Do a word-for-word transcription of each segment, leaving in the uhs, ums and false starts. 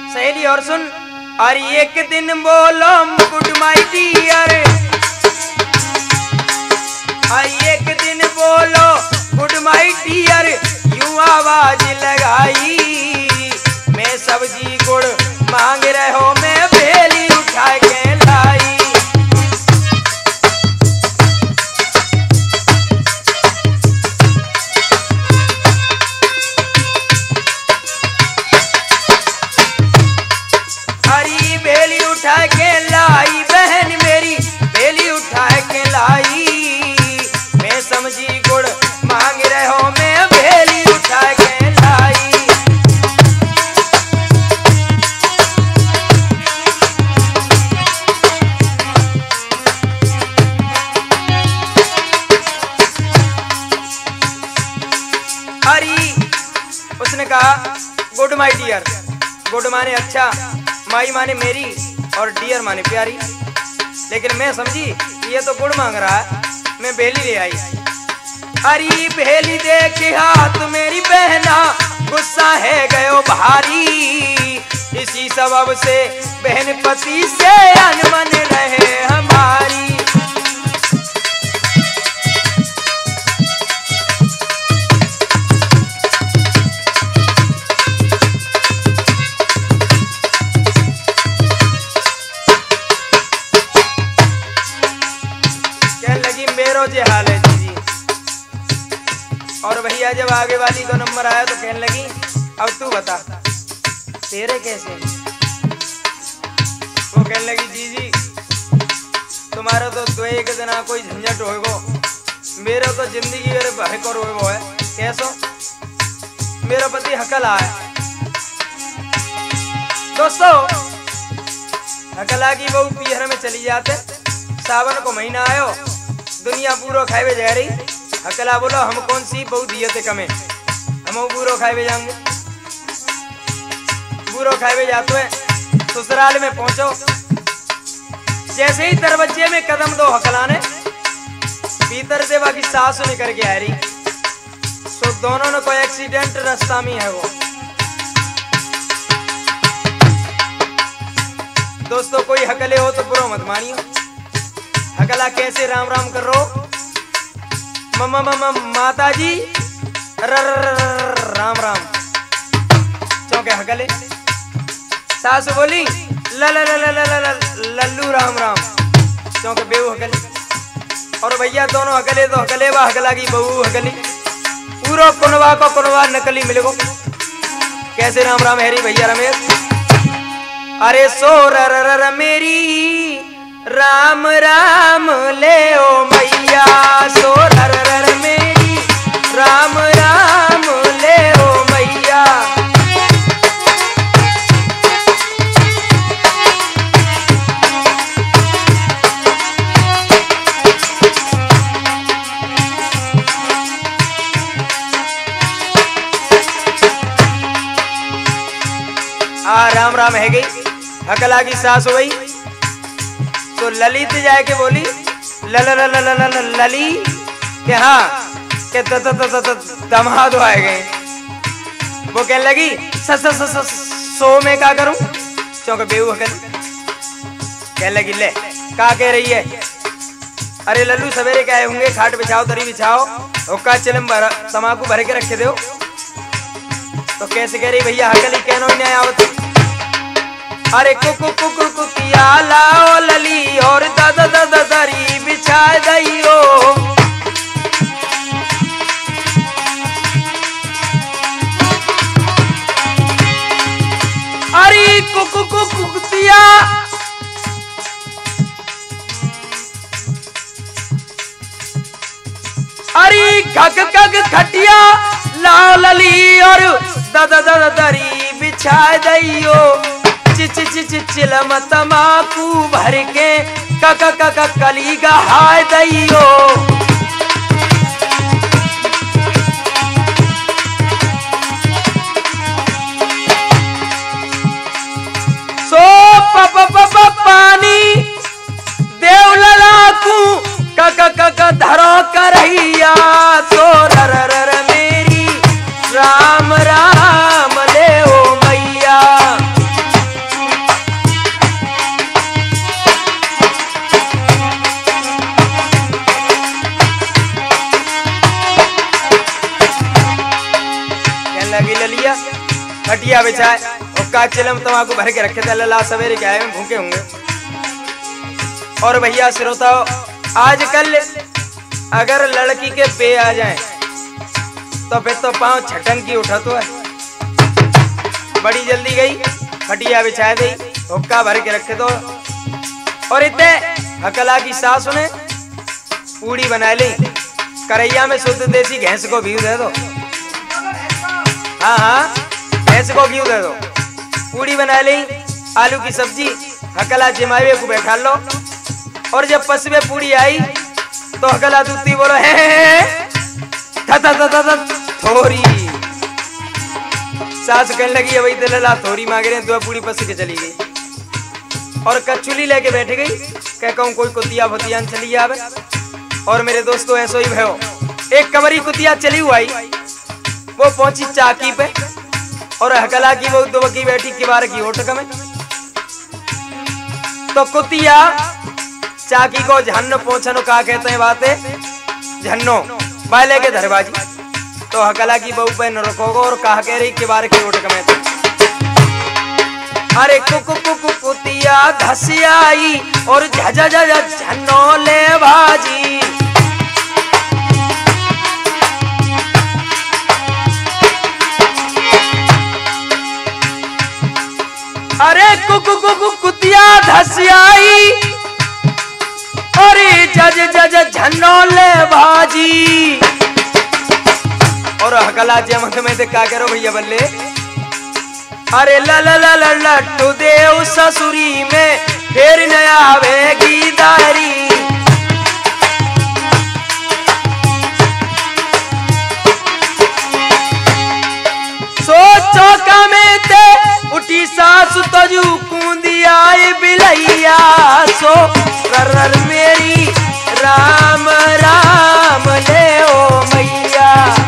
सहेली और सुन। और एक दिन बोलो गुड माई डियर, और एक दिन बोलो गुड माई डियर, यूं आवाज लगाई, मैं सब्जी गुड़ मांग रहे हो, मैं बेली उठा के लाई। हरी बेली उठा के लाई, बहन मेरी बेली उठा के लाई, मैं समझी गुड़ मांग रहे हो, मैं बेली उठा के लाई। हरी उसने कहा गुड माई डियर, गुड माने अच्छा, माई माने मेरी, और डियर माने प्यारी, लेकिन मैं समझी ये तो गुड़ मांग रहा है, मैं बेली ले आई। अरे बेली देखे हाथ मेरी बहना, गुस्सा है गयो भारी, इसी सबब से बहन पति से अनमन रहे हमारी। जे हाल है जी जी। और भैया जब आगे वाली दो नंबर आया तो कहने लगी अब तू बता तेरे कैसे। वो कहने लगी जी जी तुम्हारा तो द्वे के दिन कोई झंझट होएगो, मेरा तो जिंदगी मेरे भर को रोएगो है। कैसो? मेरा पति हकला है। दोस्तों हकला की बहू पीहर में चली जाते, सावन को महीना आयो, दुनिया पूरो खाए जा रही, हकला बोलो हम कौन सी बहु दिए थे कमे, हम पूरो खाए जाएंगे। पूरो खाए जाते हैं, ससुराल में पहुंचो, जैसे ही दरवाजे में कदम दो हकला ने, भीतर से बाकी सास निकल के आ रही, तो दोनों ने कोई एक्सीडेंट रास्ता में है। वो दोस्तों कोई हकले हो तो बुरो मत मानियो। हकला कैसे राम राम कर रो, मम्मा मम्मा माता जी र राम राम चौके हकले। सासु बोली ल ल ल ल लल्लू राम राम चौके बेऊ हकले। और भैया दोनों हकले तो हकले वा हकला की बहू हकली, पूरा कुनवा को कुनवा नकली मिलेगो। कैसे राम राम हैरी भैया रमेश। अरे सो र र मेरी राम राम ले ओ मैया, सो रर रर मेरी राम राम ले ओ मैया। आ राम राम है गई, हकला की सास हो गई तो ललित जाके बोली ल ल ल ल ल ल लली के हाँ के त त त त दमाद आए गए। वो कहने लगी स स स स सो में क्या करूं, चौके बेऊ हकल। कहने लगी ले का कह रही है। अरे लल्लू सवेरे क्या होंगे, खाट बिछाओ दरी बिछाओ, हुक्का चिलम भर तमाकू भर के रखे दो। तो कैसे कह रही भैया हकली कहनो नहीं आवत। अरे कुकु कुकु कुकिया लाओ लली, और दादा दादा दरी बिछा दइयो। अरे कुकु कुकु कुतिया अरे खग खग खटिया लाओ लली, और दादा दादा दरी बिछा दइयो। चिच चिच चिलम तमाकू भर के कक कक कली गहाय दइयो। सो पप पप पानी देव ललाकू कक कक धरो करहिया, सो रर रर मेरी राम राम ले ओ मैया। खटिया बिछाए और का चिलम तमाकू भर के रखे थे। अल्लाह सवेरे क्या है भूखे होंगे। और भैया श्रोता, आजकल अगर लड़की के पे आ जाए तो फिर तो पाँव छटन की उठा तो है। बड़ी जल्दी गई, खटिया बिछा दी, हुक्का भर के रखे तो। और इतने हकला की सास ने पूड़ी बना ली, करैया में शुद्ध देसी भैंस को घी दे दो। हाँ हाँ, भैंस को घी दे दो। पूड़ी बना ली, आलू की सब्जी, हकला जिमावे को बैठा लो। और जब पसवे पूड़ी आई तो हकला दूती बोलो है थोड़ी। सास कहने लगी है, वही दिल्ला थोड़ी मांग रहे हैं, दो पूड़ी पस के चली गई। और कचुली लेके बैठ गई, कह कहूँ कोई कुतिया भुतिया चली आवे। और मेरे दोस्तों ऐसो ही भयो, एक कमरी कुतिया चली हुई, वो पहुंची चाकी पे और हकला की वो दो की बैठी किबार की ओटक में। तो कुतिया चाकी को झन्नो पोछनो का कहते हैं बातें, झन्नो बाले के दरवाजी। तो हकला की बहू पे न रखोगो और कहा कह रही किबार की ओटक में। अरे कुकु कुकु कुतिया धसियाई और झझ झझ झन्नो ले भाजी। अरे कुकु कुकु कुतिया धसियाई और जज जज झन्नो ले भाजी। और हकला जमत में से क्या करो भैया बल्ले। अरे ला ला ला ला लट्टू देव ससुरी में फिर न आवेगी दारी। सोचो का में ते उठी सासु तजू कूंदी आई बिलैया। सो रर रर मेरी राम राम ले ओ मैया।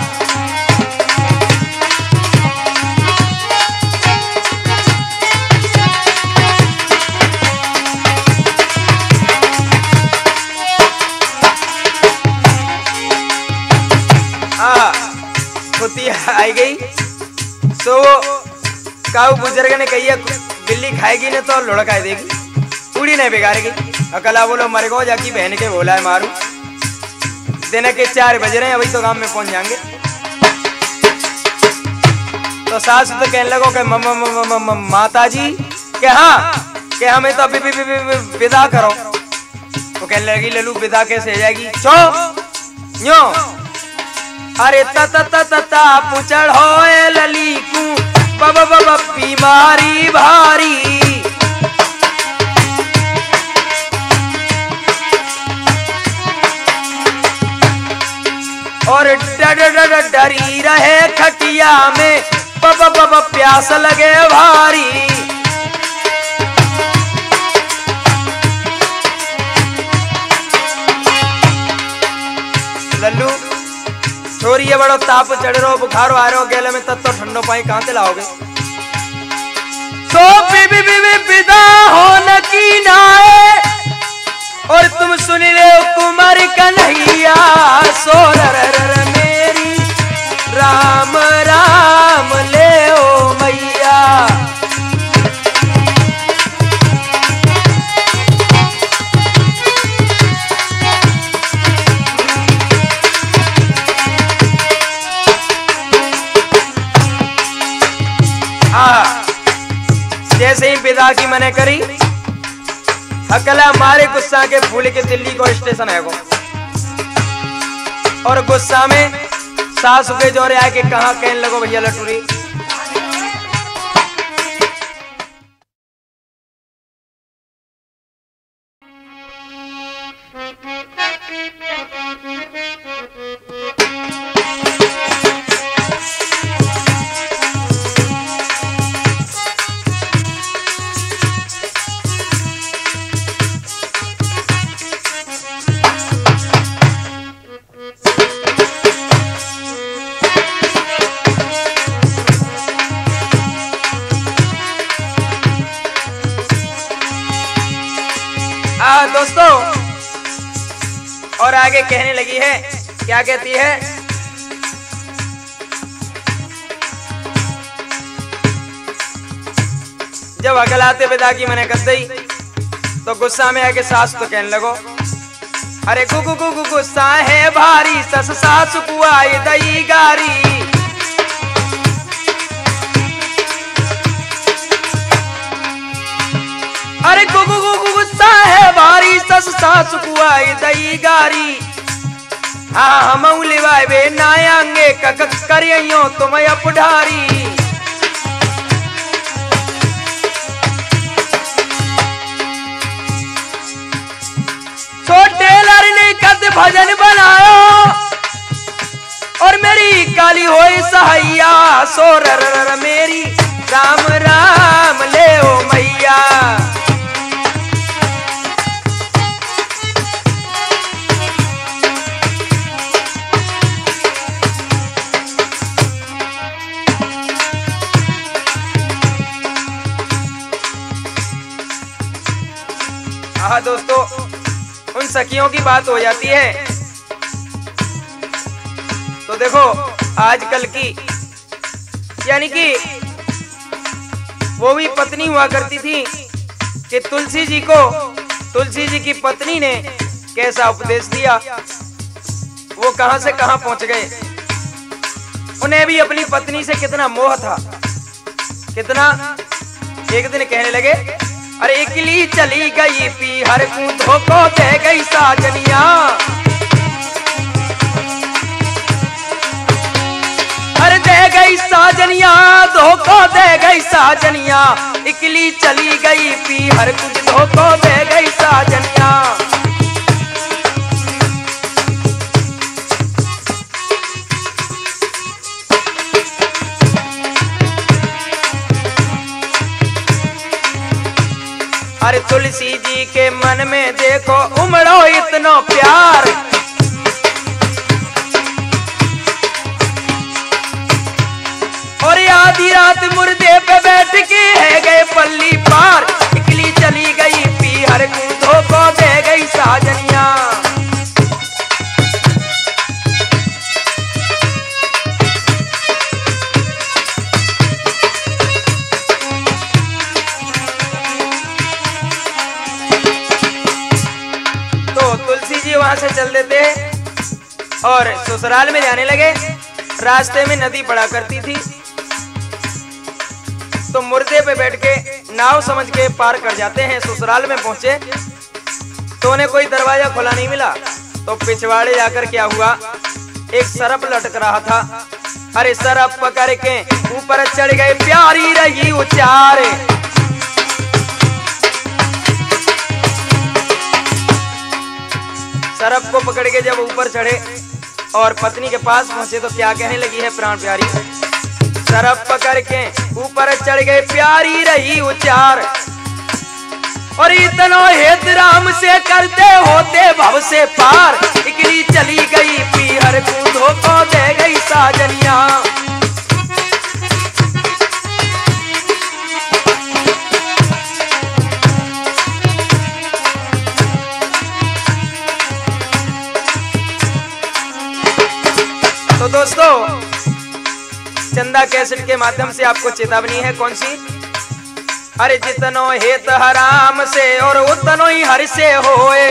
कुतिया आई गई, तो काऊ बुजुर्ग ने कही बिल्ली खाएगी ने तो लुढ़का देगी, पूड़ी नहीं बिगाड़ेगी। अकला बोलो मर गो जाकी बहन के बोला है मारू। दिन के चार बज रहे हैं, अभी तो गांव में पहुंच जाएंगे। तो सास तो कहने लगो कि मम्मा मम्मा मम्मा माता जी के हाँ के हमें तो अभी भी, भी, भी, भी विदा करो। तो कहने लगी लल्लू विदा कैसे हो जाएगी, चो यो। अरे तत तत ता पुचड़ होए लली कू बब बब बीमारी भारी। और डर डर डरी रहे खटिया में बब बब प्यास लगे भारी। लल्लू छोरी ये बड़ो ताप चढ़ रो बुखारो आ रो गेले में तत्तो ठंडो पाई कहां से लाओगे। तो बीबी बीबी विदा होने की नाए और तुम सुन ले कुमार कन्हैया। सो रर मेरी राम राम ले ओ मैया। जैसे ही विदा की मने करी, हकला मारे गुस्सा के फूल के दिल्ली को स्टेशन है को। और गुस्सा में सासू के जोरे आके कहा कहने लगो भैया लटूरी। आ दोस्तों, और आगे कहने लगी है, क्या कहती है। जब अगलाते विदा की मैंने कर दी तो गुस्सा में आके सास तो कहने लगो, अरे गुगु गुगु गुस्सा है भारी, सस सास को आई दई गारी। अरे गुगु गुगु गुस्सा है भारी, सस सास को आई दई गारी। हाँ हम लिवाए बे नायांगे कक करियो तुम अपढारी। तो टेलर ने कद भजन बनायो और मेरी काली होई सहाइया। सो रर रर मेरी राम राम ले ओ मैया। हाँ दोस्तों, उन सखियों की बात हो जाती है तो देखो आजकल की, यानी कि वो भी पत्नी हुआ करती थी कि तुलसी जी को, तुलसी जी की पत्नी ने कैसा उपदेश दिया, वो कहां से कहां पहुंच गए। उन्हें भी अपनी पत्नी से कितना मोह था, कितना। एक दिन कहने लगे, अरे इकली चली गई पी हर को धोखो दे गई साजनिया। अरे दे गई साजनिया, धोखो दे गई साजनिया। इकली चली गई पी हर कुछ धोखो दे गई साजनिया। अरे तुलसी जी के मन में देखो उमड़ो इतना प्यार। और आधी रात मुर्दे पे बैठ के है गए पल्ली पार। इकली चली गई पी हर को धोखो दे गई साजनिया। वहां से चल देते और ससुराल में जाने लगे। रास्ते में नदी पड़ा करती थी तो मुर्दे पे बैठ के नाव समझ के पार कर जाते हैं। ससुराल में पहुंचे तो उन्हें कोई दरवाजा खुला नहीं मिला तो पिछवाड़े जाकर क्या हुआ, एक सरप लटक रहा था। अरे सरप पकड़ के ऊपर चढ़ गए, प्यारी रही उचार। सरप को पकड़ के जब ऊपर चढ़े और पत्नी के पास पहुंचे तो क्या कहने लगी है प्राण प्यारी। सरप पकड़ के ऊपर चढ़ गए, प्यारी रही उचार। और इतना हेत राम से करते होते भव से पार। इकली चली गई पी हर को धोखो दे गई साजनिया। तो दोस्तों, चंदा कैसेट के माध्यम से आपको चेतावनी है। कौन सी? अरे जितनो हेत हराम से और उतनो ही हर से होए।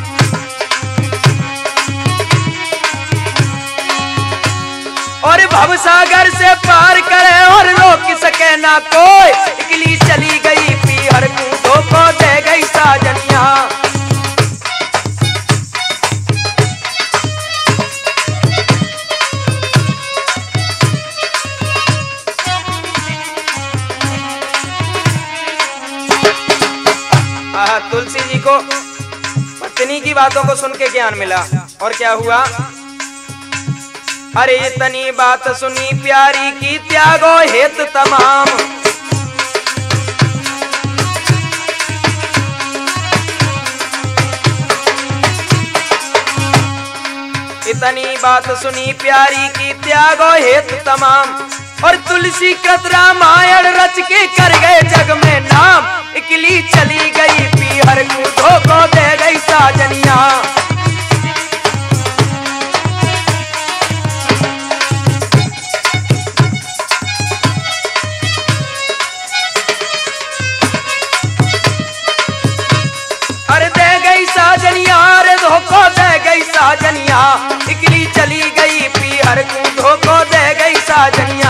और भवसागर से पार करे और रोक सके ना कोई। इकली चली गई पी हर को धोखो दे गई साजनिया। तुलसी जी को पत्नी की बातों को सुन के ज्ञान मिला और क्या हुआ। अरे इतनी बात सुनी प्यारी की त्यागो हेत तमाम। इतनी बात सुनी प्यारी की त्यागो हेत तमाम। और तुलसी कृत रामायण रच के कर गए जग में नाम। इकली चली गई पी हर को धोखो दे गई साजनिया। साजनिया, इकली चली गई पीहर को धोखो दे गई साजनिया।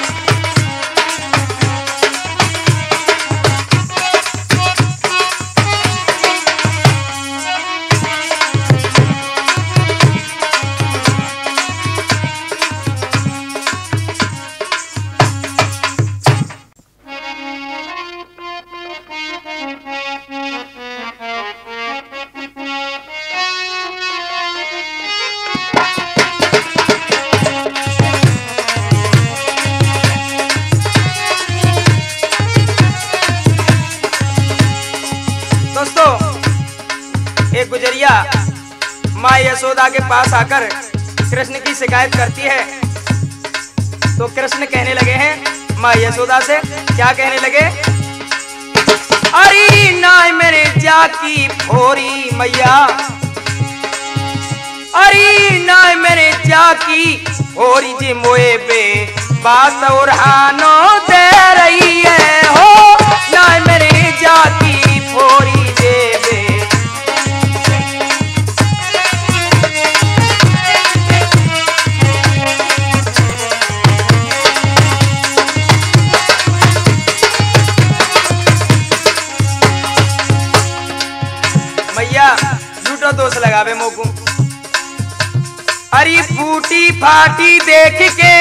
एक गुजरिया माँ यशोदा के पास आकर कृष्ण की शिकायत करती है। तो कृष्ण कहने लगे हैं माँ यशोदा से, क्या कहने लगे? अरे ना मेरे जाकी फोरी मैया, अरे ना मेरे जाकी फोरी जी मोए बे बात और हानो दे रही है हो, ना मेरे जाकी फोरी दे बे। झूठो दोष लगावे मोकू। अरे फूटी फाटी देख के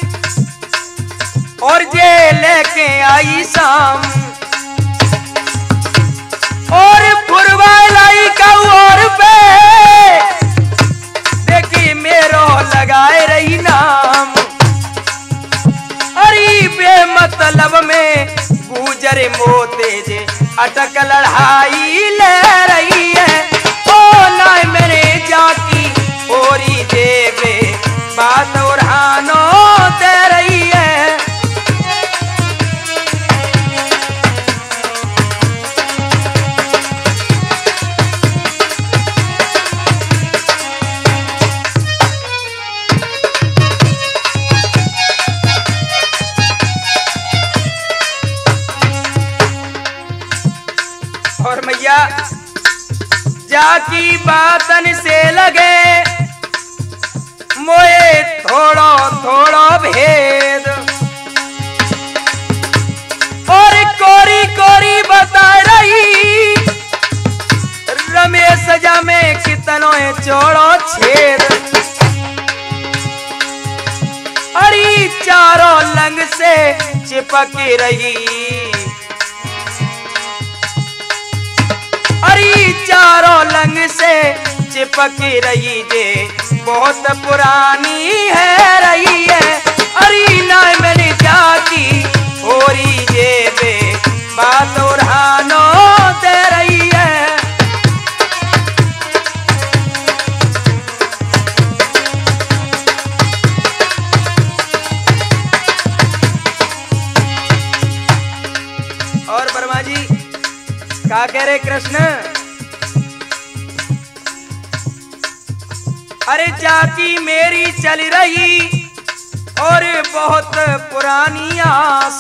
और जे लेके आई शाम, और फुरवा लाई का और पे देखी मेरो लगाए रही नाम। अरे बेमतलब में गुजरे मोते जे अटक लड़ाई ले रही है, ना मेरे जाकी ओरी देवे बात और हानो दे रही है। और मैया जाकी बातन से लगे मोए थोड़ो थोड़ो भेद, और कोरी कोरी बता रही रमेश जा में कितनो चोड़ो छेद। अरे चारों लंग से चिपक रही, अरे चारों लंग से चिपक रही जे बहुत पुरानी है रही है। अरे ना मैंने जाकी होरी जे बे बात और हानो दे रही है। और वर्मा जी क्या कह रहे कृष्ण? अरे जाकी मेरी चल रही और बहुत पुरानी आस,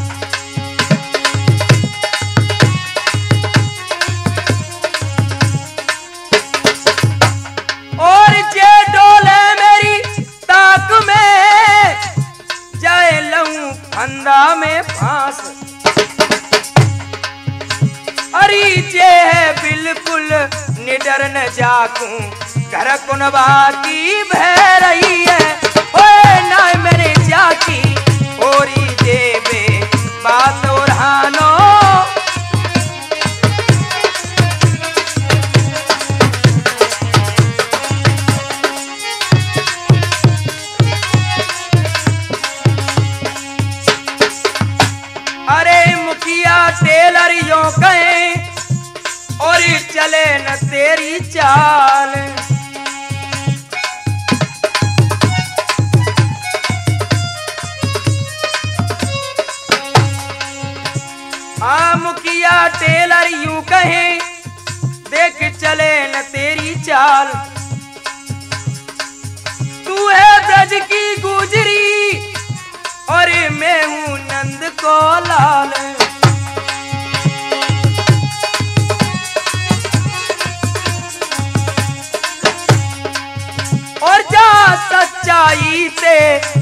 और जे डोले मेरी ताक में जाए लऊं फंदा में फांस। अरे जे है बिल्कुल निडर न जाकूं घर कुनबा की बह रही है, ओए ना मेरे जाकी होरी देवे बात और हानो। अरे मुखिया टेलर यो कहे और चले न तेरी चाल, आ मुखिया टेलर यूं कहे देख चले न तेरी चाल। तू है ब्रज की गुजरी और मैं हूं नंद को लाल।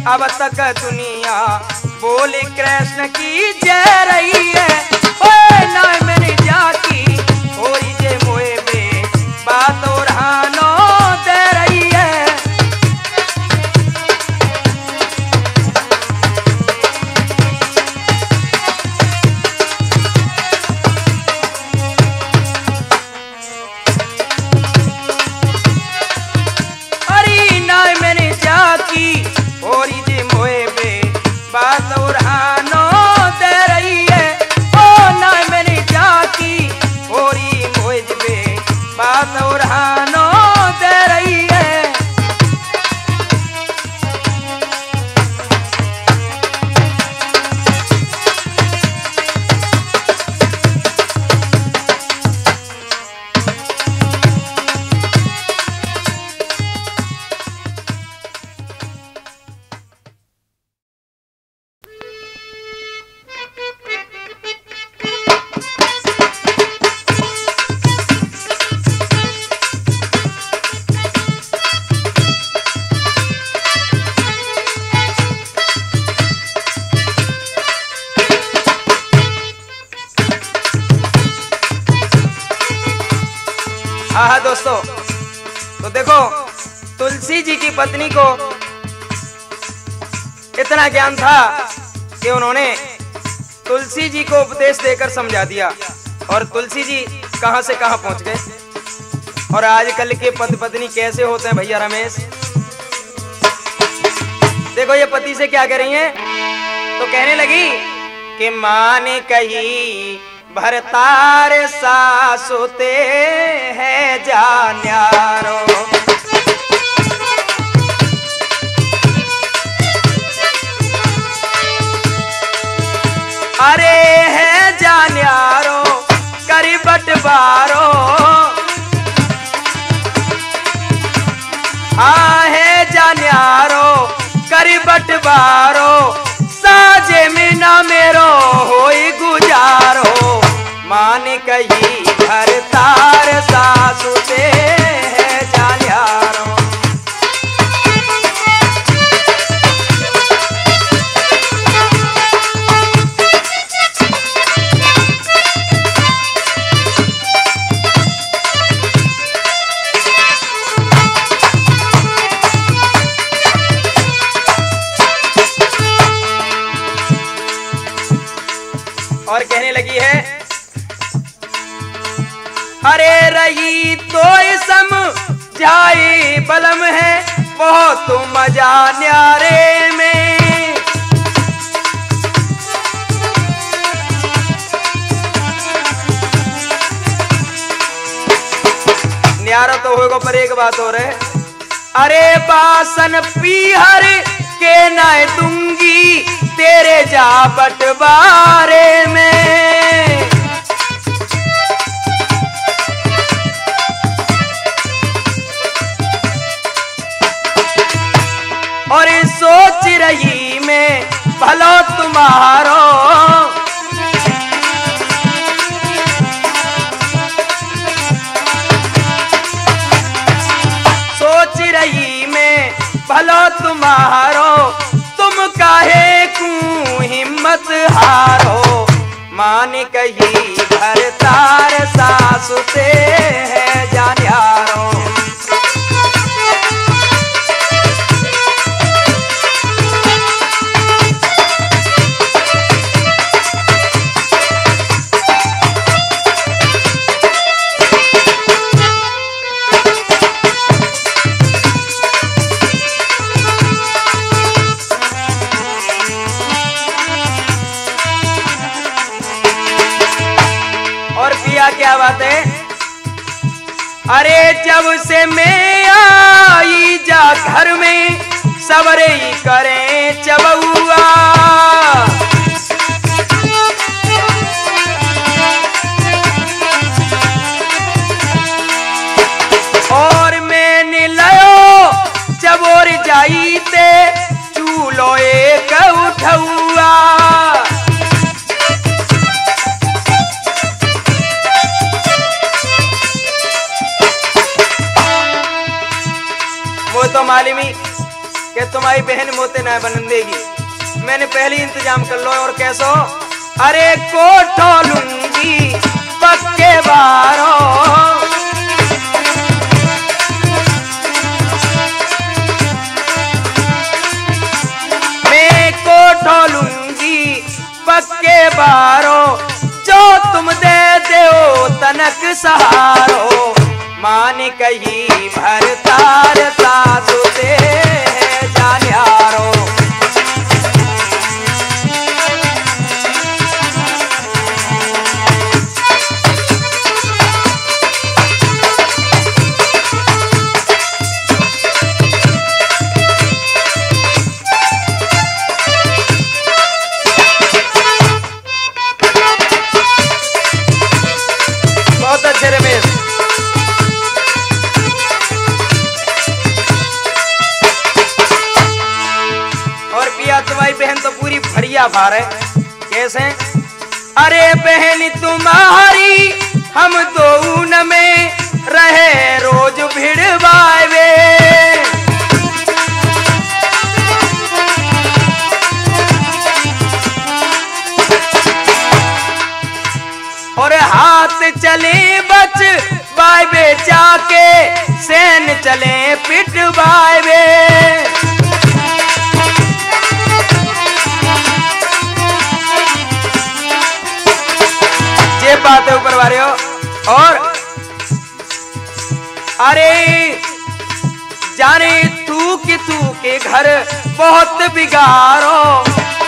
अब तक दुनिया बोले कृष्ण की जय रही है। ओए ना मैंने जाकी और जे मोए बे बात और हानो दे रही है। अरे ना मैंने जाकी और जे मोए बे बात और हानो दे रही है। ओ ना मैंने जाकी और मोए बे बात और हानो दे रही है। हाँ दोस्तों, तो देखो तुलसी जी की पत्नी को इतना ज्ञान था कि उन्होंने तुलसी जी को उपदेश देकर समझा दिया और तुलसी जी कहां से कहां पहुंच गए। और आजकल के पति पत्नी कैसे होते हैं भैया रमेश। देखो ये पति से क्या कह रही हैं, तो कहने लगी कि मां ने कही भरतार सासुते है जान्यारो। अरे है जान्यारो करी बटवारो। हाँ है जान्यारो करी बटवारो। साजे में ना मेरो होई गुजारो। मान कही भरतार सासुते है जान्यारो। और कहने लगी है अरे रही तो सम जाए बलम है बहुत मजा न्यारे में। न्यारा तो होगा पर एक बात और है। अरे बासन पीहर के न दूंगी तेरे जा बटवारे में। और सोच रही मैं भलो तुम्हारो। सोच रही मैं भलो तुम्हारो। तुम काहे को हिम्मत हारो। मान कही भरतार सासुते है जान्यारो। क्या बात है। अरे जब से मैं आई जा घर में सबरे ही करें चबुआ। और मैंने लयो चबोर जाई ते चूलो एक उठुआ। तो मालूमी कि तुम्हारी बहन मोते ना बन देगी। मैंने पहले इंतजाम कर लो। और कैसो? अरे कोठो लूंगी पक्के बारों, मैं कोठो लूंगी पक्के बारों, जो तुम दे दो तनक सहारो। मान कही भरतार सासु दे जान्यारो। बहुत अच्छे रमेश। तुम्हारी बहन तो पूरी भरिया भार है। कैसे? अरे बहन तुम्हारी हम दोनों में रहे रोज भिड़वावे, और हाथ चले बच बावे जाके सैन चले पिटवावे। बात है ऊपर वाले हो। और अरे जाने तू कि तू के घर बहुत बिगाड़ो,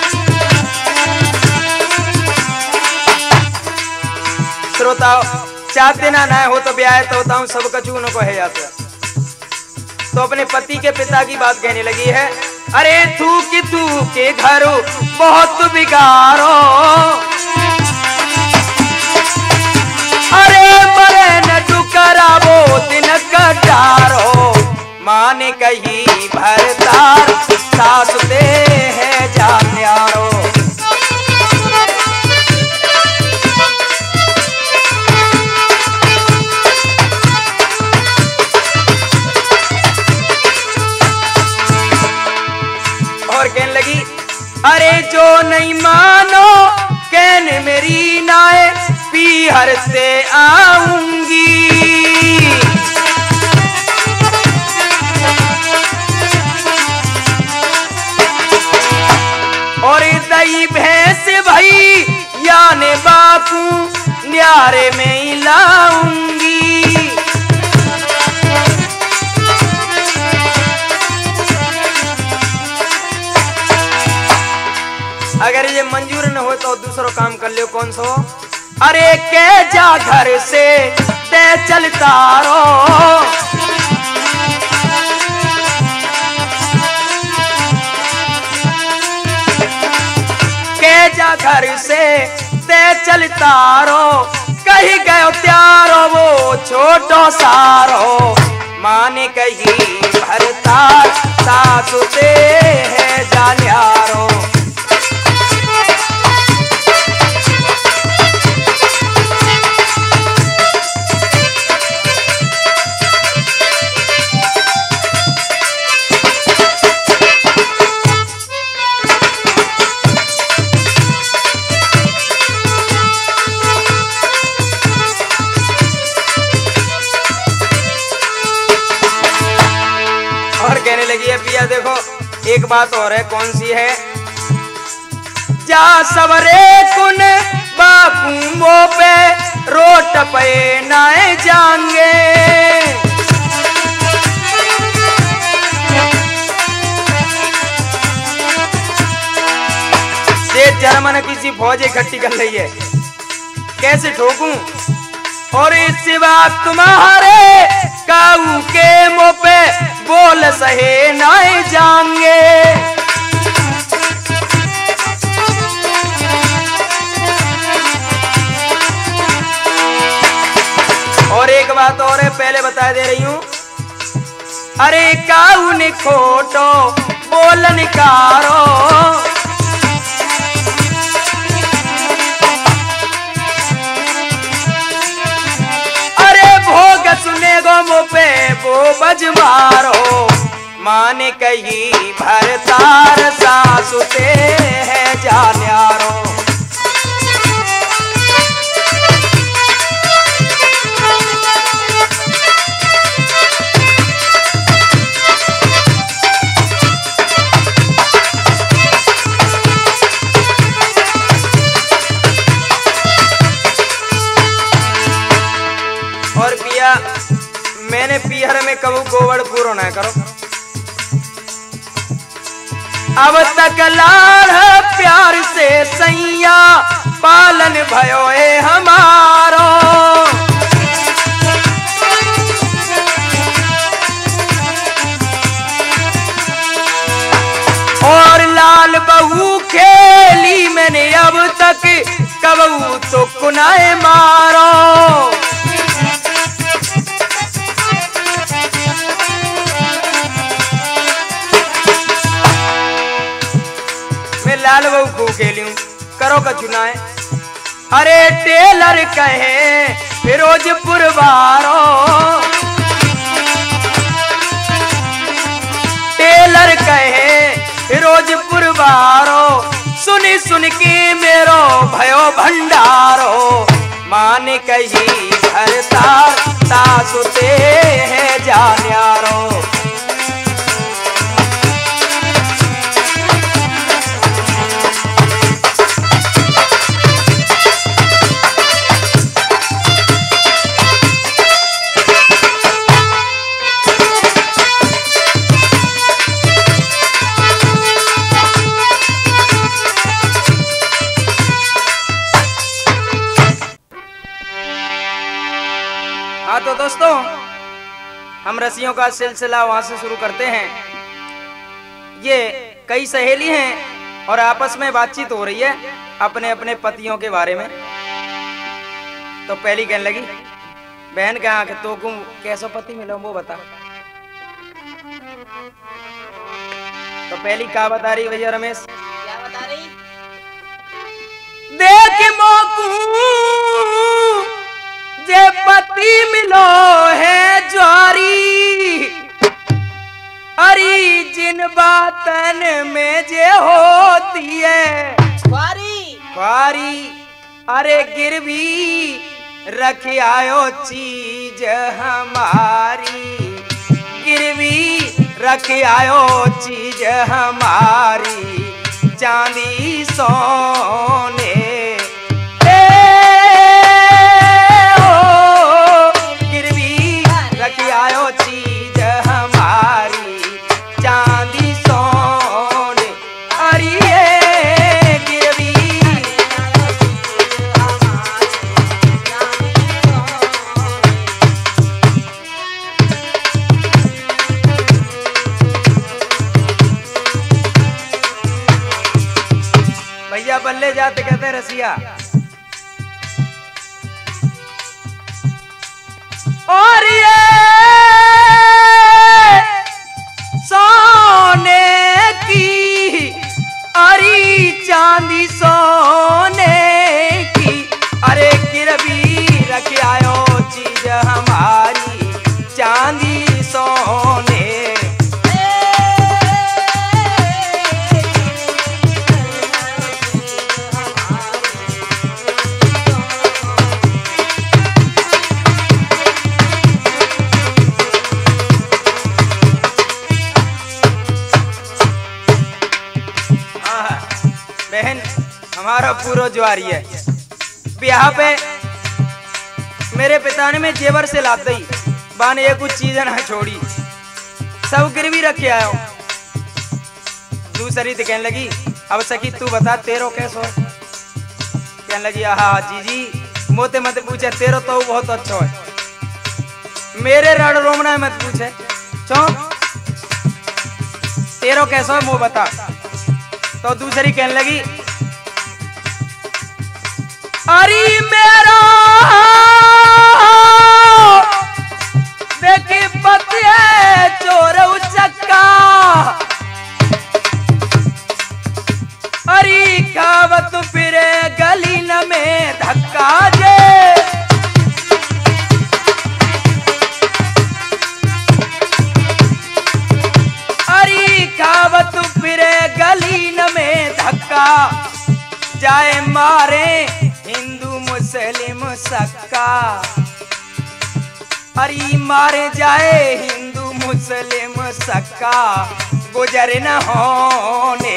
श्रोताओ चाहते ना ना हो तो ब्याह तो होता हूं सब कचूनों को है जाता। तो अपने पति के पिता की बात कहने लगी है। अरे तू कि तू के घर बहुत बिगाड़ो, अरे मरे न टुकरावो दिन कटारो। माने कही भरतार सासु दे है जान्यारो। और कहने लगी अरे जो नहीं मानो कहने मेरी नाए पीहर से आऊंगी। और दही भैंस भाई याने बापू न्यारे में ही लाऊंगी। अगर ये मंजूर न हो तो दूसरा काम कर लियो। कौन सो? अरे के जा घर से ते चलता रो, के जा घर से ते चलता रो। कहीं गयो त्यारो वो छोटो सारो। माने कही भरतार सासु दे है जान्यारो। कहने लगी है पिया देखो एक बात और है। कौन सी है? जा सवरे कुन बापू मो पे रोट पे नाए जाएंगे। ये जर्मन किसी फौज इकट्ठी कर रही है, कैसे ठोकूं? और इस सिवा तुम्हारे काऊ के मुंह पे बोल सहे नाए जाएंगे। और एक बात और है, पहले बता दे रही हूं। अरे काऊ ने खोटो बोलन कारो, सुने गो मो पे वो बज मारो। मान कही भरतार सासुते है जान्यारो। और पिया मैंने पीहर में कबू गोवड़ पूरो ना करो। अब तक लाड़ प्यार से सैया पालन भयो है हमारो। और लाल बहू खेली मैंने अब तक कबू तो कुनाए मारो। लाल बहू को खेलूं करो का चुनाए। अरे टेलर कहे फिरोजपुर वारो। टेलर कहे फिरोजपुर वारो। सुनी सुन के मेरो भयो भंडारो। मान कही भरतार सासुते है जान्यारो। हाँ तो दोस्तों हम रस्सियों का सिलसिला वहां से शुरू करते हैं। ये कई सहेली हैं और आपस में बातचीत हो रही है अपने अपने पतियों के बारे में। तो पहली कहने लगी बहन कहाँ के तो को कैसा पति मिला वो बता। तो पहली क्या बता रही भैया रमेश? क्या बता रही? देख मोकू जे पति मिलो है ज्वारी। अरी जिन बातन में जे होती है क्वारी क्वारी। अरे गिरवी रख आयो चीज हमारी। गिरवी रख आयो चीज हमारी। चांदी सोने आयो चीज हमारी। चांदी सोने अरे गिरवी। भैया बल्ले जाते कहते रसिया। और ये सोने की अरी चांदी सोने की। अरे गिरवी रख आयो चीज हमारी। चांदी सोने बहन हमारा पूरा ज्वारी है। ब्याह पे मेरे पिता ने में जेवर से लाते ही बाने ये कुछ चीजें ना छोड़ी सब गिरवी रखे आयो। दूसरी तो कहने लगी अब सखी तू बता तेरो कैसो है। कहने लगी हाँ जीजी मोते मत पूछे तेरो तो बहुत अच्छा है। मेरे रण रोमना मत पूछे चो तेरो कैसो है मुँह बता। तो दूसरी कहने लगी अरे मेरा देखी पति है चोर उचक्का। अरे कावत फिरे गली न में धक्का जे। सक्का, अरे मारे जाए हिंदू मुस्लिम सक्का, गुजर न होने।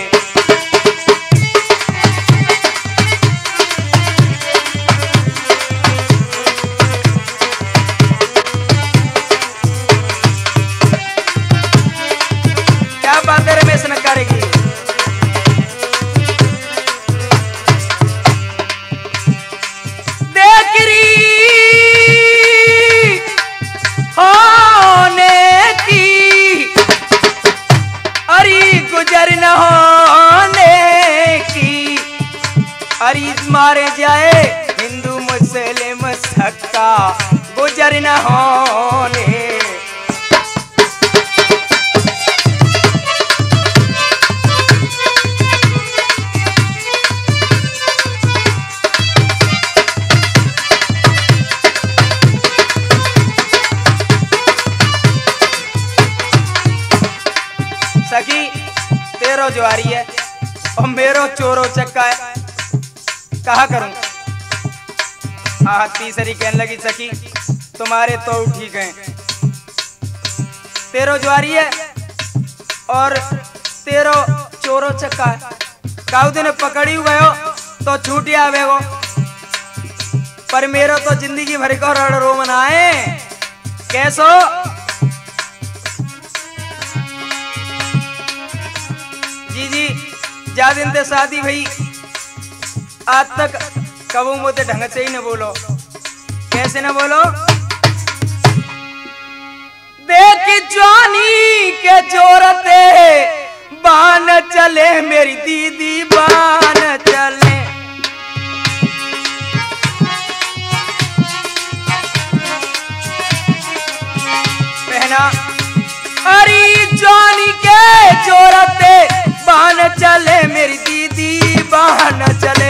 क्या बात है रमेश नक्कारे की। मारे जाए हिंदू मुस्लिम सक्का, गुजर न होने। सखी तेरो जुआरी है और मेरो चोरो चक्का है, कहा करूं। हाँ तीसरी कहने लगी सखी तुम्हारे तो ठीक है, तेरो ज्वारी है और तेरो चोरो चक्का है। काउ दिन पकड़ी गयो तो छूटी आवे गो, पर मेरो तो जिंदगी भर को रण रो मनाए कैसो। जी जी जा दिन ते शादी भई आज तक कबू मोते ढंग से ही न बोलो। कैसे न बोलो। देख जवानी के जोरते बान चले मेरी दीदी बान चले। पहना अरे जवानी के जोरते बान चले मेरी दीदी बान चले,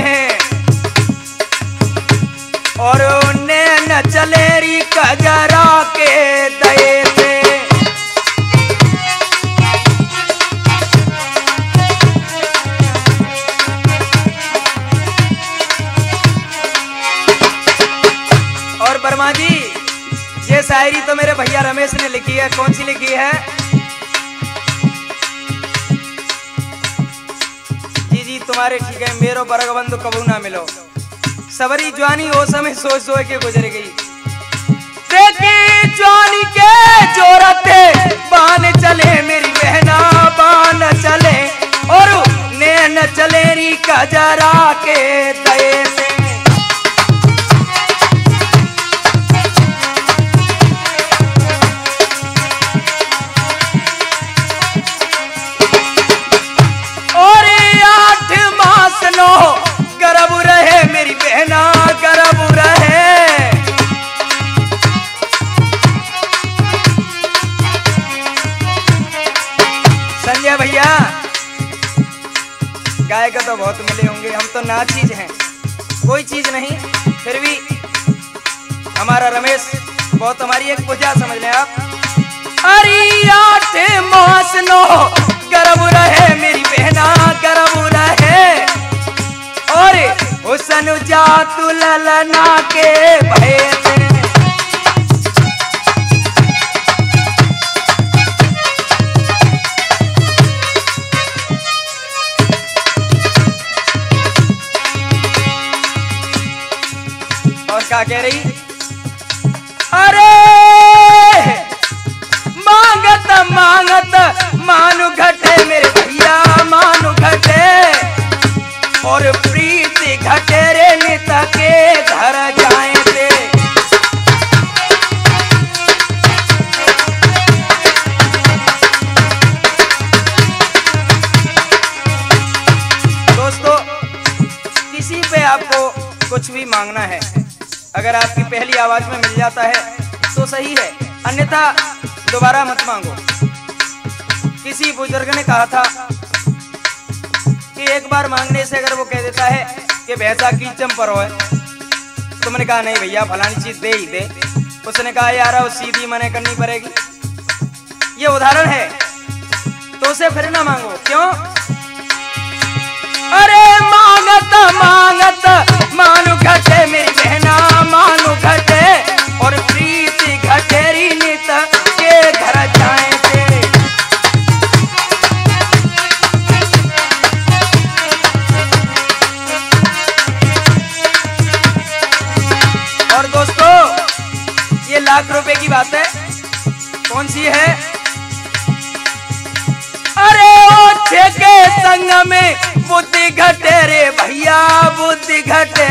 और उन्हें न चले री कजरा के दये पे। और वर्मा जी ये शायरी तो मेरे भैया रमेश ने लिखी है। कौन सी लिखी है? तुम्हारे ठीक है मेरो बरगबंधु कबू ना मिलो। सबरी जवानी ओ समय सोच सोच के गुजर गई। देखी जवानी के जोरते बान चले मेरी बहना बान चले, और नैन चले री कजरा के दये से। गरब रहे मेरी बहना गरब रहे। संजय भैया गायक तो बहुत मिले होंगे, हम तो ना चीज हैं कोई चीज नहीं, फिर भी हमारा रमेश बहुत हमारी एक पूजा समझ लें आप। अरे आठ मास नो गरब रहे मेरी बहना गरब रहे, और हुसन जातु ललना के भय से। और क्या कह रही? अरे मांगत मांगत मानु घटे मेरे भैया मानु घटे, और प्रीति घटेरे नेता के घर जाए थे। दोस्तों किसी पे आपको कुछ भी मांगना है, अगर आपकी पहली आवाज में मिल जाता है तो सही है, अन्यथा दोबारा मत मांगो। किसी बुजुर्ग ने कहा था कि एक बार मांगने से अगर वो कह देता है कि भैंसा की चंपरो है, तुमने कहा नहीं भैया फलानी चीज दे ही दे, उसने कहा यार वो सीधी मने करनी पड़ेगी। ये उदाहरण है, तो उसे फिर ना मांगो। क्यों? अरे मांगत मांगत मानु घटे मेरी बहना और दोस्तों ये लाख रुपए की बात है, कौन सी है? अरे ओ के संग में बुद्धि घटे रे भैया, बुद्धि घटे।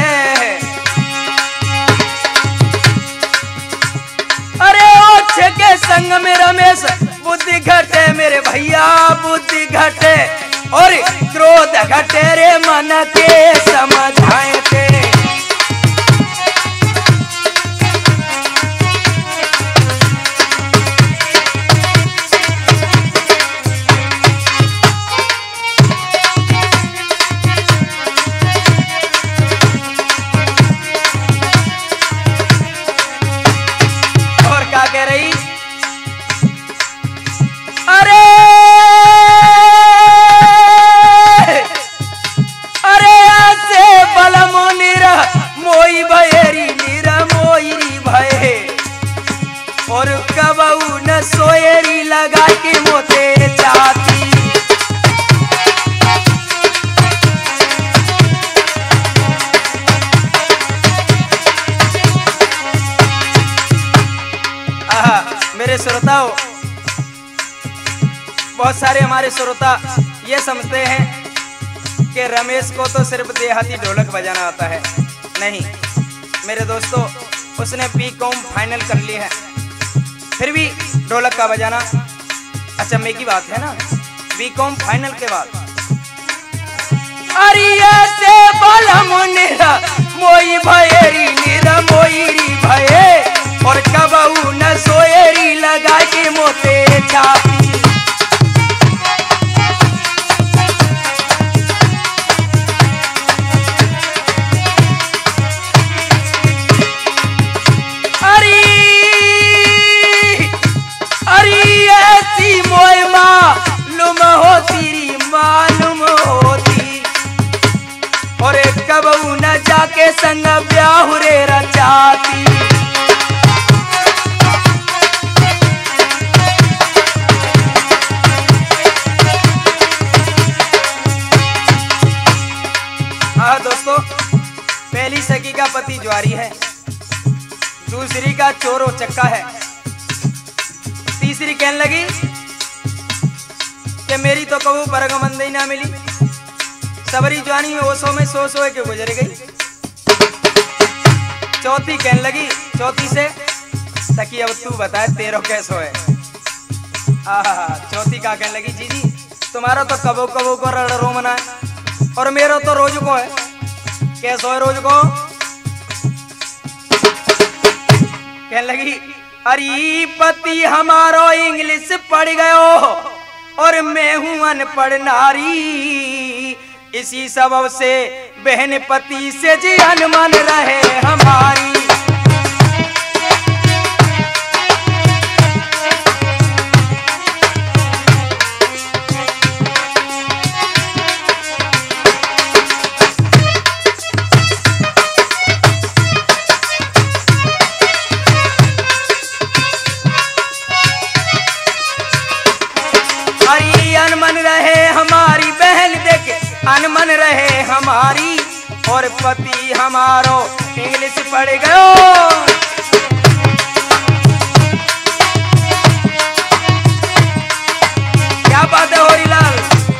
अरे ओ के संग में रमेश बुद्धि घटे मेरे भैया, बुद्धि घटे। और क्रोध घटे रे मन के समझाए थे। और कबऊ न सोयरी लगा के मोते चाती। आहा, मेरे श्रोताओं, बहुत सारे हमारे श्रोता ये समझते हैं कि रमेश को तो सिर्फ देहाती ढोलक बजाना आता है। नहीं मेरे दोस्तों, उसने बी कॉम फाइनल कर ली है, फिर भी ढोलक का बजाना अचंभे की बात है ना। बी कॉम फाइनल के बाद अरिया से बलम निरा मोई भयरी निरा मोईरी भये। और कबऊ न सोयरी लगा के मोते छापी। मालूम होती और कबऊ न जाके संग ब्याह रे रचाती। हाँ दोस्तों, पहली सखी का पति ज्वारी है, दूसरी का चोरो चक्का है, तीसरी कहने लगी कि मेरी तो कबू परगमंदी ना मिली, सबरी जवानी में ओसो में सो सो के गुजर गई। चौथी कहने लगी, चौथी से सखी अब तू बता तेरो कैसो है। आहा, चौथी का कहने लगी जी जी तुम्हारा तो कबो कबो को रो मना है और मेरा तो रोज को है। कैसो है रोज को? कहने लगी अरे पति हमारो इंग्लिश पढ़ गयो और मैं हूं अनपढ़ नारी। इसी सबब से बहन पति से जी अनमन रहे हमारी। अनमन रहे हमारी बहन देखे, अनमन रहे हमारी। और पति हमारो इंग्लिश पढ़ गयो। क्या बात है होरीलाल?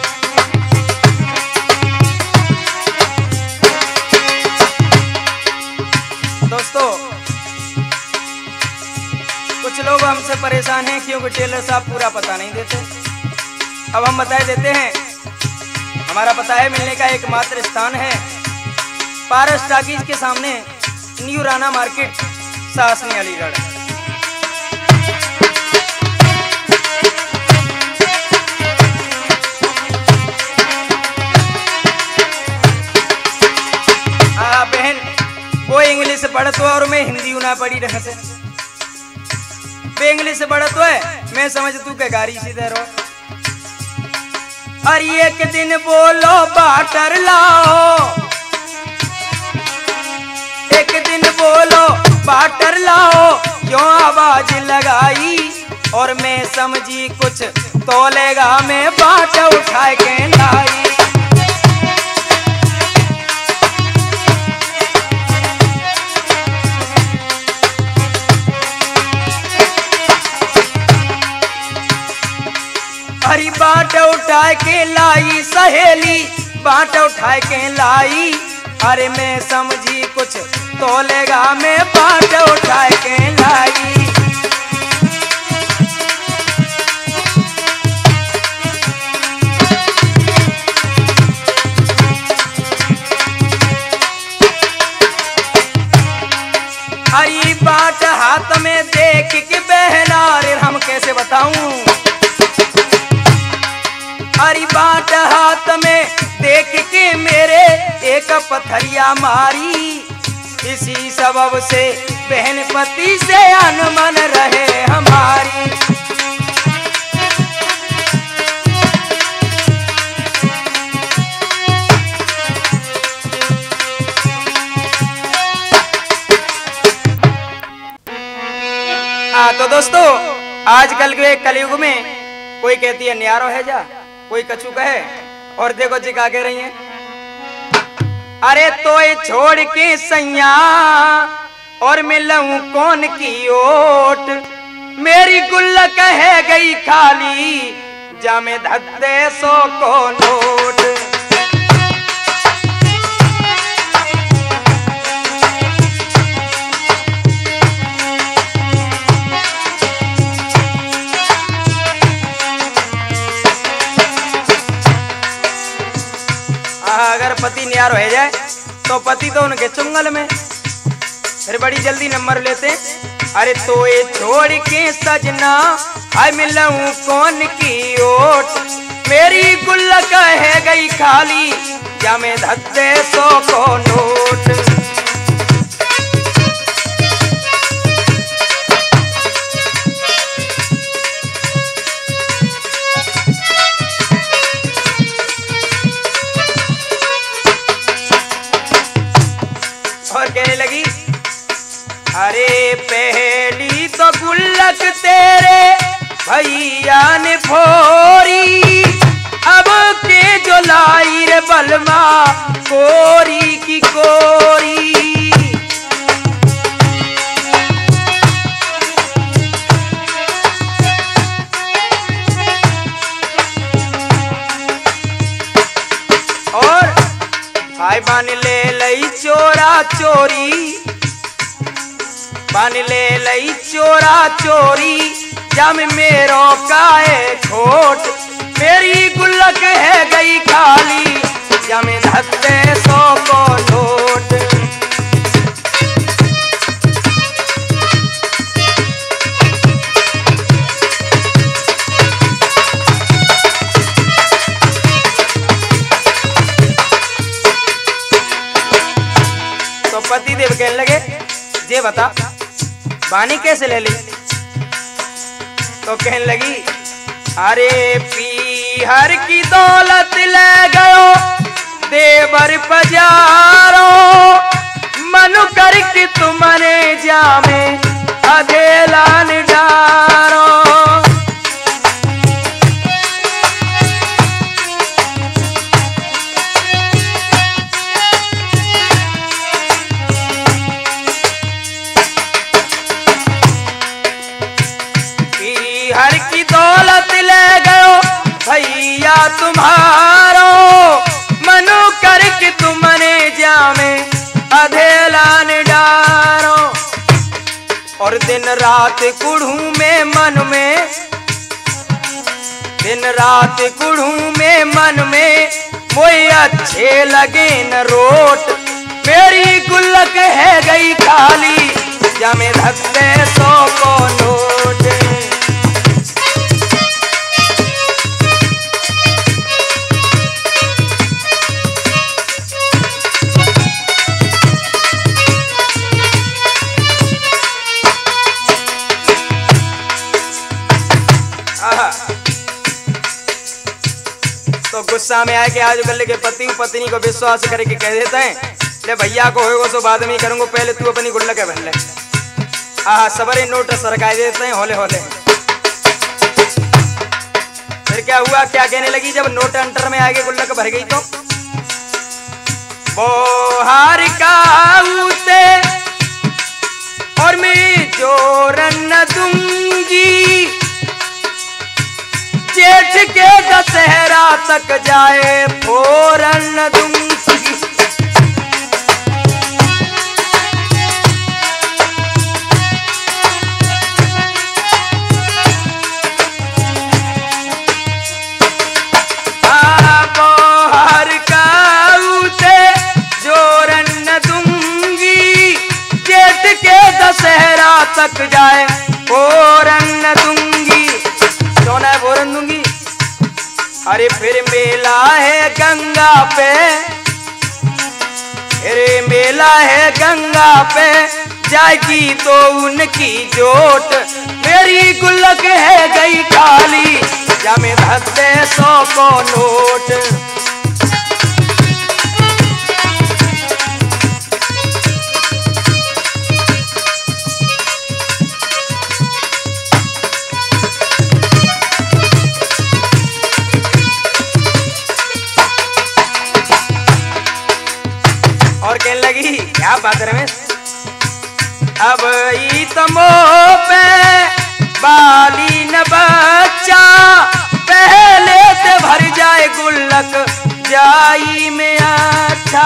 दोस्तों कुछ लोग हमसे परेशान हैं क्योंकि टेलर साहब पूरा पता नहीं देते। अब हम बताए देते हैं। हमारा पता है मिलने का एकमात्र स्थान है पारस टाकीज के सामने, न्यू राना मार्केट, सासनी, अलीगढ़। आ बहन वो इंग्लिश पढ़त हो और मैं हिंदी ना पढ़ी रह से। वे इंग्लिश पढ़त हो है, मैं समझ तू के गाड़ी सीधे रहो। और एक दिन बोलो बाटर लाओ, एक दिन बोलो बाटर लाओ, क्यों आवाज लगाई। और मैं समझी कुछ तोलेगा, मैं बाट उठा के लाई। उठाए के लाई सहेली, बाट उठाए के लाई। अरे मैं समझी कुछ तोलेगा, मैं बाट उठाए के लाई। अरे बाट हाथ में देख के बहना, रे हम कैसे बताऊं। अरे बाट हाथ में देख के मेरे एक पथरिया मारी। इसी सबब से बहन पति से अनमन रहे हमारी। हाँ तो दोस्तों, आजकल के कलयुग में कोई कहती है न्यारो है जा, कोई कछु कहे। और देखो जी का कह रही है, अरे तो ये छोड़ के सैया और मिलूं कौन की ओट। मेरी गुल्लक है गई खाली, जामे धत्ते सो को नोट। अगर पति न्यार हो जाए तो पति तो उनके चुंगल में, फिर बड़ी जल्दी नंबर लेते हैं। अरे तो ये छोड़ के सजना, हाय मिलूं कौन की ओट। मेरी गुल्लक है गई खाली, या मैं धत्ते सौ को नोट। कहने लगी, अरे पहली तो गुल्लक तेरे भैया ने फोरी, अब के जो लाई रे बलमा कोरी की कोरी। और भाई बान ले लई चोरा चोरी, बान ले लई चोरा चोरी, जम मेरो काए खोट। मेरी गुल्लक है गई खाली, जम धत्ते सौ को नोट। पति देव कहने लगे, जे बता बानी कैसे ले ली। तो कहने लगी, अरे पीहर की दौलत ले गयो देवर पजारो, मनु करके तुमने जामे अधेलान डारो। हर की दौलत ले गयो भैया तुम्हारो, मनु करके तुमने जामे अधेलान डारो। और दिन रात कुढ़ू में मन में, दिन रात कुढ़ू में मन में, मोए अच्छे लगे न रोट। मेरी गुल्लक है गई खाली, जामे धत्ते सौ को नोट। तो गुस्सा में आए कि आज कल के पति पत्नी को विश्वास करके कह देते हैं, ले भैया को होगा सो बाद में करूंगा, पहले तू अपनी गुल्लक है भर ले। आह सबरे नोट सरकाए देते हैं होले होले। फिर क्या हुआ, क्या कहने लगी, जब नोट अंटर में आगे गुल्लक भर गई तो बोहार का उसे और मैं जोरन न दूंगी, जेठ के दस दशहरा तक जाए फोरन न दूंगी। दशहरा तक जाए फोरन न दूंगी। कौन है फोरन दूंगी? अरे फिर मेला है गंगा पे, अरे मेला है गंगा पे, जाएगी तो उनकी जोट, मेरी गुल्लक है गई खाली, या में धत्ते सौ को नोट। और कहने लगी, क्या बात रमेश, अब ई तमो पे बाली न बच्चा, पहले ते भर जाए गुल्लक जाई में अच्छा।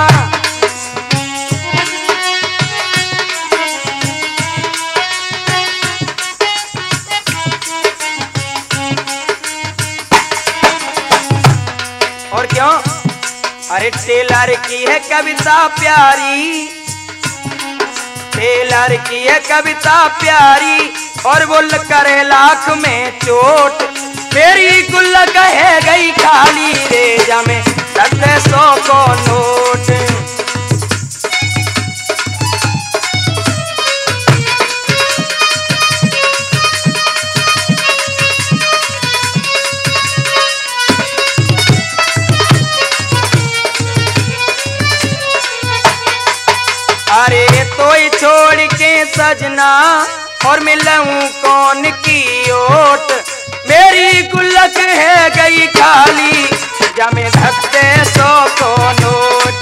और क्यों? अरे टेलर की है कविता प्यारी, टेलर की है कविता प्यारी, और वो करे लाख में चोट, मेरी गुल्लक है गई खाली, रेजा में सत्ते सौ को नोट। अरे तो ही छोड़ के सजना, और मिलूं कौन की ओट, मेरी गुल्लक है गई खाली, या में धत्ते सौ को नोट।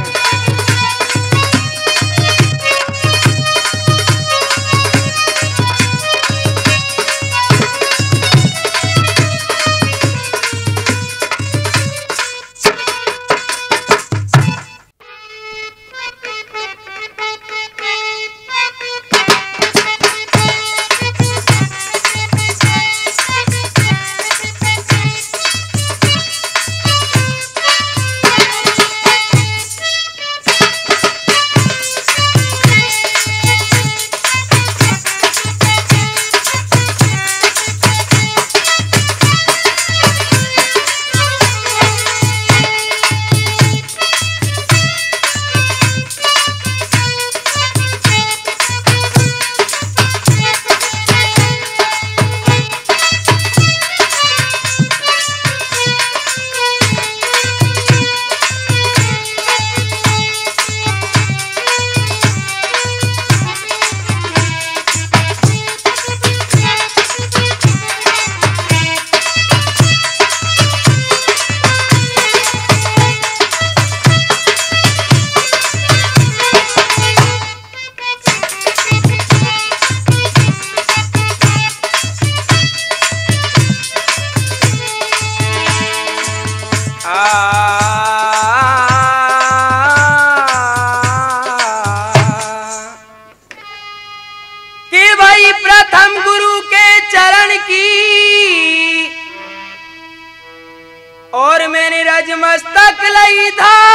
और मैंने रज मस्तक लई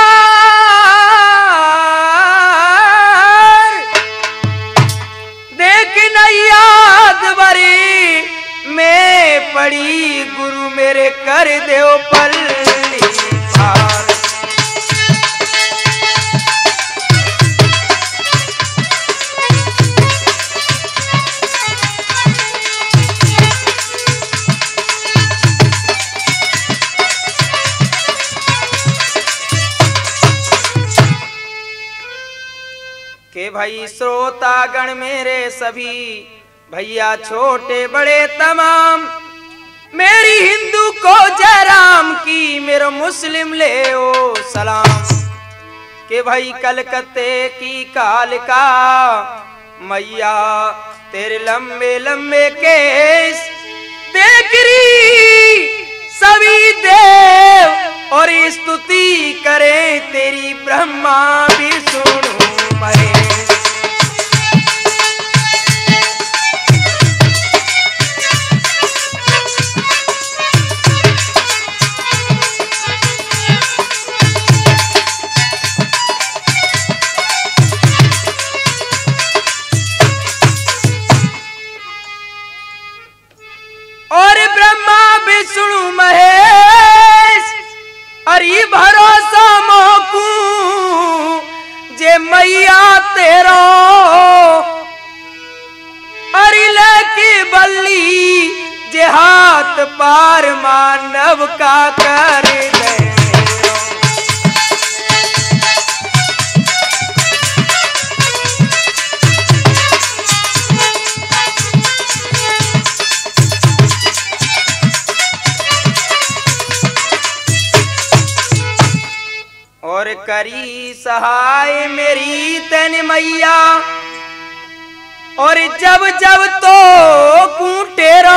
धार, देख नहीं याद बरी में पड़ी, गुरु मेरे कर दो पल्ली पार। के भाई श्रोतागण मेरे सभी भैया छोटे बड़े तमाम, मेरी हिंदू को जय राम की, मेरा मुस्लिम ले ओ सलाम। के भाई कलकत्ते की कालिका मैया, तेरे लंबे लंबे केस देख रही सभी देव और स्तुति करें तेरी, ब्रह्मा विष्णु महेश। और ब्रह्मा विष्णु महेश अरे भरोसा मोकू जे मैया तेरो, अरे लेके बल्ली जे हाथ पार मानव का कर दे। और करी सहाय मेरी तन मैया, और जब जब तो कूटेरो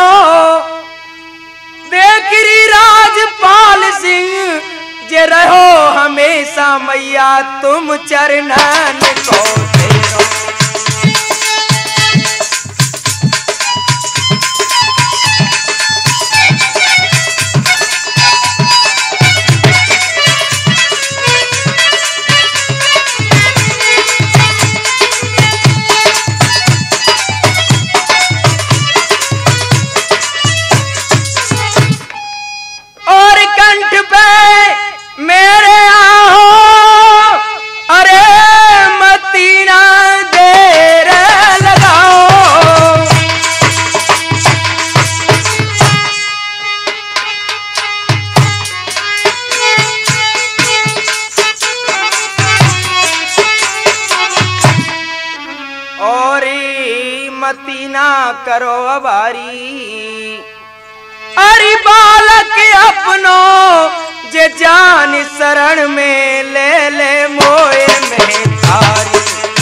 देखरी राजपाल सिंह जे रहो हमेशा मैया तुम चरणन को तेरो। मेरे आओ अरे मती ना देर लगाओ, और मती ना करो अबारी, अरे बालक अपनो जे जान शरण में ले ले मोए में थारी।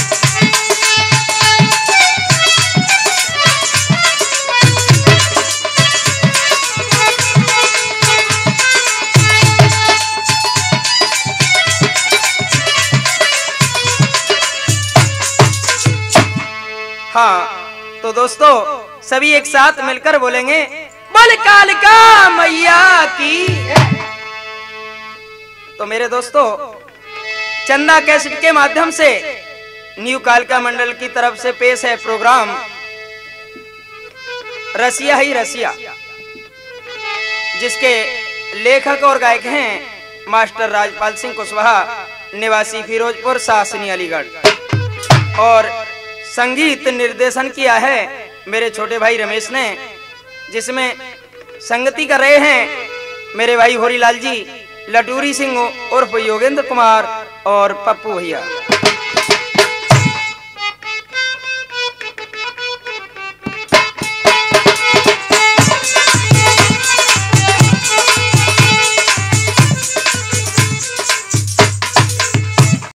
हाँ तो दोस्तों सभी एक साथ मिलकर बोलेंगे बोल कालिका मैया की। तो मेरे दोस्तों चंदा कैसेट के माध्यम से न्यू कालिका मंडल की तरफ से पेश है प्रोग्राम रसिया ही रसिया, जिसके लेखक और गायक हैं मास्टर राजपाल सिंह कुशवाहा निवासी फिरोजपुर सासनी अलीगढ़, और संगीत निर्देशन किया है मेरे छोटे भाई रमेश ने, जिसमें संगति कर रहे हैं मेरे भाई होरीलाल जी, लटूरी सिंह उर्फ योगेंद्र कुमार और पप्पू भैया।